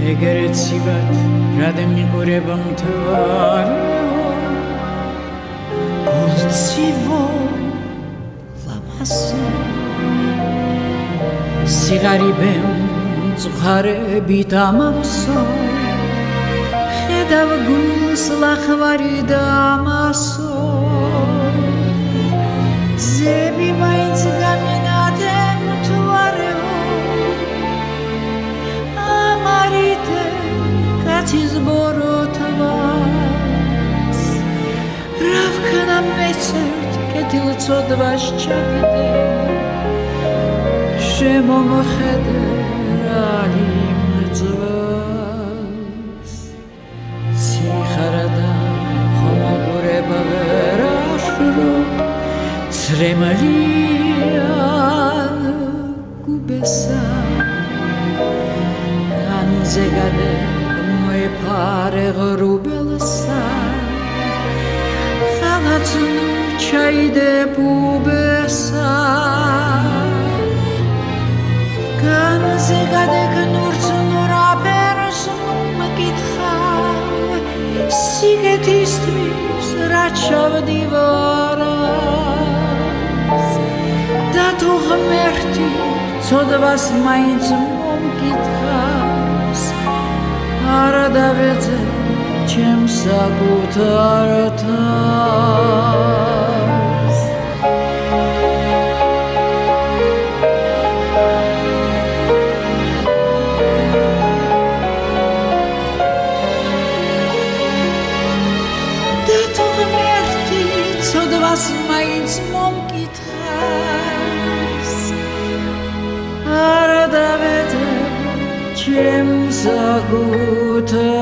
ეგრე ცივად რად მიყურება მთვარეო გულცივო ლამასო სიღარიბემ მწუხარებით ამავსო ხედავ გულს ლახვარი და ამასო ზები მაინც გამინადე მთვარეო ამარიდე კაცის ბოროტვას რა ვქნა მეცერთ კეთილწოდვას ჩაგიდე შემომხედე რალი მწვას ციხარადა ხომოგურება ვერაშრობ ცრემლიან გუბესა განზე გადე მოეფარე ღრუბელსა ხალაც ჩაიდე ბუბესა განზე გადეკ ნურც ნურაფერს მკითხა სიგეთისთვის რა ჩავდივარას და თუ ღმერთი ცოდვას მაინც მომკითხავს არა დავეძე ჩემს საკუთარ თავს და თუ ღმერთი ცოდვას მაინც მომკითხავს არა დავეძე ჩემს საკუთარ